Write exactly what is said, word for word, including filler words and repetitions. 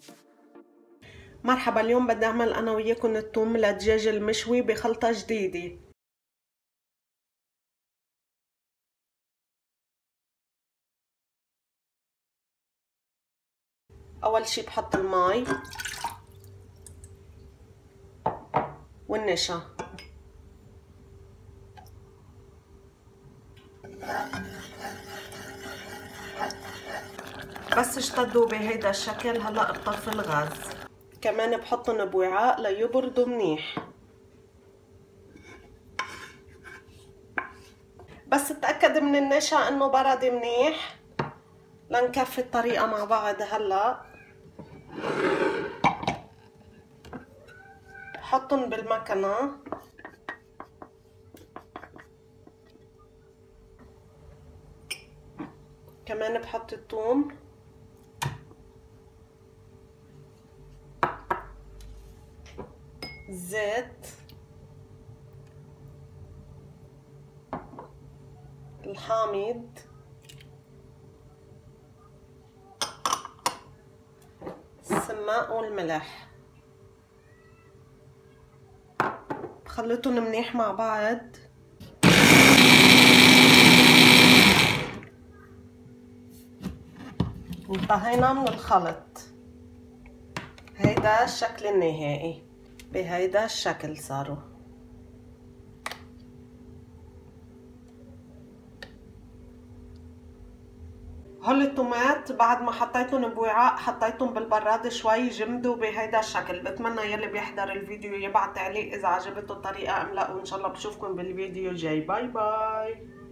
مرحبا، اليوم بدي اعمل انا وياكم الثوم للدجاج المشوي بخلطة جديدة. اول شي بحط المي والنشا، بس اشتدوا بهيدا الشكل. هلا بطفي الغاز. كمان بحطن بوعاء ليبردوا منيح. بس اتأكد من النشا انه برد منيح لنكفي الطريقة مع بعض. هلا بحطن بالمكنة. كمان بحط الثوم، زيت، الحامض، السماق والملح. بخلطهم منيح مع بعض. انتهينا من الخلط. هيدا الشكل النهائي، بهيدا الشكل صاروا. هول التومات بعد ما حطيتهم بوعاء حطيتهم بالبراد شوي، جمدوا بهيدا الشكل. بتمنى يلي بيحضر الفيديو يبعت تعليق اذا عجبته الطريقة ام لا، وان شاء الله بشوفكم بالفيديو الجاي. باي باي.